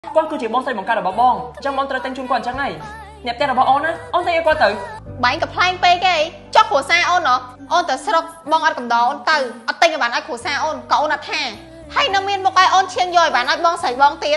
con cứ chỉ bong say bằng ca là bỏ bong trong bong trai tên chung quan chẳng này nẹp tên là bỏ on á on tay qua tử bạn gặp plan pe cái chót của xa on nó on từ sọc bong ăn cầm đó on tử ở tên bạn ăn của xa on cậu là thà hay nó miên một ai on chiên rồi bạn ăn bong sấy bong tiệt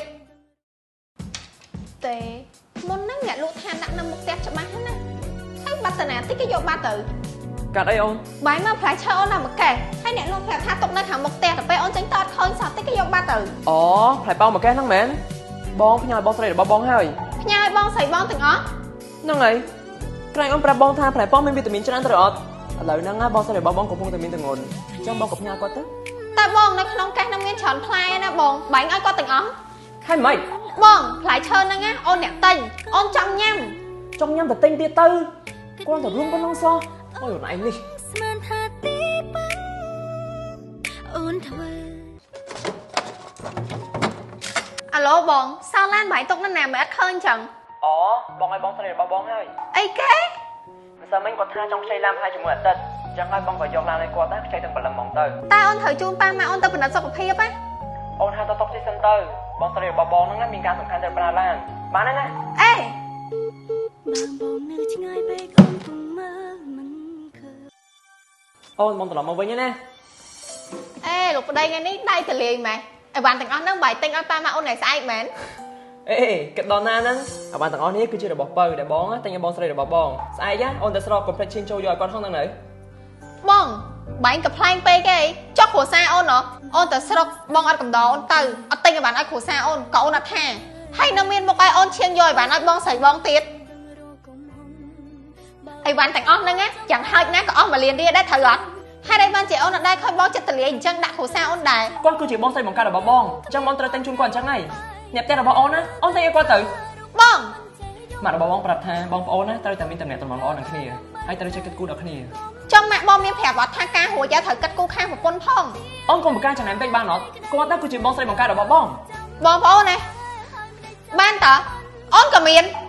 tệ môn nắng nhẹ lụt than nặng nằm một tép cho bạn hết nè hay bắt tận tích cái dọc ba tử cả đây on bạn mà phải chơi on làm một kẻ hay nhẹ luôn phải tha tục nơi thằng một tép pe on tránh tọt khơi sao tích cái dọc ba tử phải bao một cái thằng mến bongพี่น้อยบองใส่บองហើយพี่น้อยบองใส่บองទាំងអស់ហ្នឹងហើយក្រែងអូនប្រាប់បងថាផ្លែប៉ោះមានវីតាមីនច្រើនទៅអត់ឥឡូវហ្នឹងបងใส่បងកំពុងតែមានទងន់ចង់បងក៏ផ្ញើគាត់ទៅតែបងនៅក្នុងកេះនឹងមានច្រើនផ្លែណាបងបាញ់ឲ្យគាត់ទាំងអស់ហើយមិនបងផ្លែឈើហ្នឹងណាអូនអ្នកទិញអូនចង់ញ៉ាំតែទិញទៀតទៅគាត់តែរួមប៉ុណ្ណឹងសោះអូយអូនឯងនេះអូនធ្វើអាឡូបងសោឡានបាយទុកនៅណាមិនអត់ឃើញចឹងបងឲ្យបងស្រីរបស់បងហើយអីគេមិនសើមិញគាត់ថាចង់ខ្ចីឡានហើយជាមួយអាទិត្យចឹងហើយបងក៏យកឡានឲ្យគាត់ដែរខ្ចីទាំងព្រលឹមហ្មងទៅតែអូនត្រូវជូនប៉ាម៉ាក់អូនទៅពិនិត្យសុខភាពណាអូនហៅទៅតុកទីសិនទៅបងស្រីរបស់បងហ្នឹងមានការសំខាន់ទៅប្រើឡានបានហើយណាអេអូនបងត្រឡប់មកវិញណាអេលោកប្តីថ្ងៃនេះដៃតលាយម៉ែអីវ៉ាន់ទាំងអស់ហ្នឹងបាយទិញឲ្យប៉ាម៉ាក់អូនថ្ងៃស្អែកមែនអេគិតដល់ណាហ្នឹងអីវ៉ាន់ទាំងអស់នេះគឺជារបស់បើដែលបងទិញឲ្យបងស្រីរបស់បងស្អែកអូនទៅស្រកកុំភ្លេចឈានចូលយកឲ្យគាត់ហ្នឹងនៅបងបាញ់កំ pl ែងពេកគេចុះគ្រួសារអូនអូនទៅស្រកបងអត់កំដរអូនទៅអត់ទិញឲ្យបានឲ្យគ្រួសារអូនក៏អូនអត់ថាហើយនៅមានមកឲ្យអូនឈានយកឲ្យបានឲ្យបងស្រីបងទៀតអីវ៉ាន់ទាំងអស់ហ្នឹងchẳngហើចណាក៏អស់មកលៀនរៀលដែរត្រូវអត់ហើយđâyបានជាអូនអត់ដែរខូចបងចិត្តតលាអញ្ចឹងដាក់គ្រួសារអូនដែរគាត់គឺជាបងស្រីបង្កើតរបស់បងអញ្ចឹងបងត្រូវតែជូនគាត់អញ្ចឹងហើយអ្នកផ្ទះរបស់អូនណាអូនតែឲ្យគាត់ទៅបងម៉ាក់របស់បងប្រាប់ថាបងប្អូនណាត្រូវតែមានតំណែងល្អនឹងគ្នាហើយត្រូវចេះគិតគូរដល់គ្នាចង់ម៉ាក់បងមានប្រាប់អត់ថាការរួចយកត្រូវគិតគូរខាងប្រពន្ធផងអូនកុំបង្កើនចំណែនពេកបានអត់គាត់ទៅគឺជាបងស្រីបង្កើតរបស់បងបងប្អូនណាបានតើអូនក៏មាន